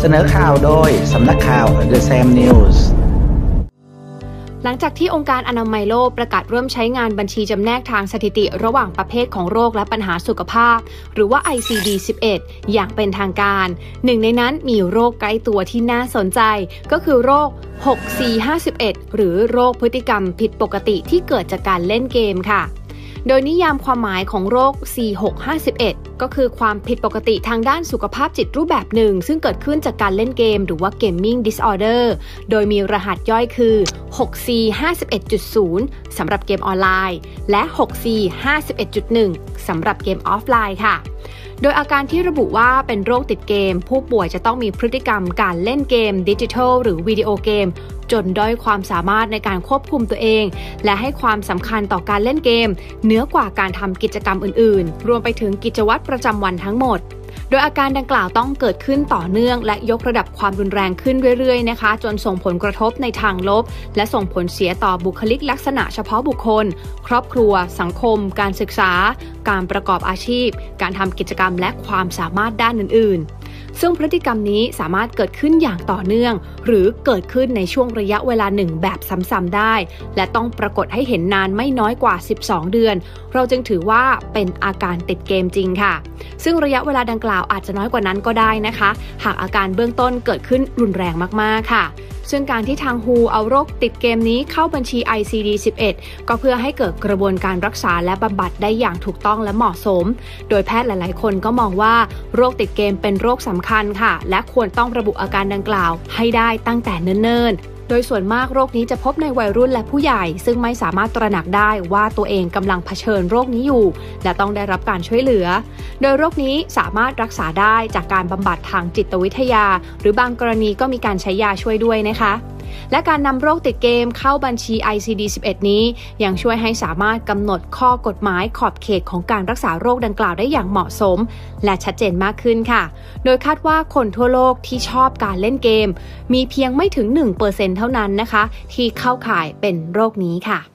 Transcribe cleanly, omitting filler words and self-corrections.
เสนอข่าวโดยสำนักข่าว The Sam News หลังจากที่องค์การอนามัยโลกประกาศเริ่มใช้งานบัญชีจำแนกทางสถิติระหว่างประเภทของโรคและปัญหาสุขภาพหรือว่า ICD-11 อย่างเป็นทางการหนึ่งในนั้นมีโรคใกล้ตัวที่น่าสนใจก็คือโรค 6451 หรือโรคพฤติกรรมผิดปกติที่เกิดจากการเล่นเกมค่ะโดยนิยามความหมายของโรค 4651 ก็คือความผิดปกติทางด้านสุขภาพจิตรูปแบบหนึ่งซึ่งเกิดขึ้นจากการเล่นเกมหรือว่า Gaming Disorder โดยมีรหัสย่อยคือ 6C51.0 สำหรับเกมออนไลน์และ 6C51.1 สำหรับเกมออฟไลน์ค่ะโดยอาการที่ระบุว่าเป็นโรคติดเกมผู้ป่วยจะต้องมีพฤติกรรมการเล่นเกมดิจิทัลหรือวิดีโอเกมจนด้อยความสามารถในการควบคุมตัวเองและให้ความสำคัญต่อการเล่นเกมเหนือกว่าการทำกิจกรรมอื่นๆรวมไปถึงกิจวัตรประจำวันทั้งหมดโดยอาการดังกล่าวต้องเกิดขึ้นต่อเนื่องและยกระดับความรุนแรงขึ้นเรื่อยๆนะคะจนส่งผลกระทบในทางลบและส่งผลเสียต่อบุคลิกลักษณะเฉพาะบุคคลครอบครัวสังคมการศึกษาการประกอบอาชีพการทำกิจกรรมและความสามารถด้านอื่นๆซึ่งพฤติกรรมนี้สามารถเกิดขึ้นอย่างต่อเนื่องหรือเกิดขึ้นในช่วงระยะเวลาหนึ่งแบบซ้ำๆได้และต้องปรากฏให้เห็นนานไม่น้อยกว่า12เดือนเราจึงถือว่าเป็นอาการติดเกมจริงค่ะซึ่งระยะเวลาดังกล่าวอาจจะน้อยกว่านั้นก็ได้นะคะหากอาการเบื้องต้นเกิดขึ้นรุนแรงมากๆค่ะซึ่งการที่ทาง WHO เอาโรคติดเกมนี้เข้าบัญชี ICD-11 ก็เพื่อให้เกิดกระบวนการรักษาและบำบัดได้อย่างถูกต้องและเหมาะสมโดยแพทย์หลายๆคนก็มองว่าโรคติดเกมเป็นโรคสำคัญค่ะและควรต้องระบุอาการดังกล่าวให้ได้ตั้งแต่เนิ่นๆโดยส่วนมากโรคนี้จะพบในวัยรุ่นและผู้ใหญ่ซึ่งไม่สามารถตระหนักได้ว่าตัวเองกำลังเผชิญโรคนี้อยู่และต้องได้รับการช่วยเหลือโดยโรคนี้สามารถรักษาได้จากการบำบัดทางจิตวิทยาหรือบางกรณีก็มีการใช้ยาช่วยด้วยนะคะและการนำโรคติดเกมเข้าบัญชี ICD-11 นี้ยังช่วยให้สามารถกำหนดข้อกฎหมายขอบเขตของการรักษาโรคดังกล่าวได้อย่างเหมาะสมและชัดเจนมากขึ้นค่ะโดยคาดว่าคนทั่วโลกที่ชอบการเล่นเกมมีเพียงไม่ถึง 1% เท่านั้นนะคะที่เข้าข่ายเป็นโรคนี้ค่ะ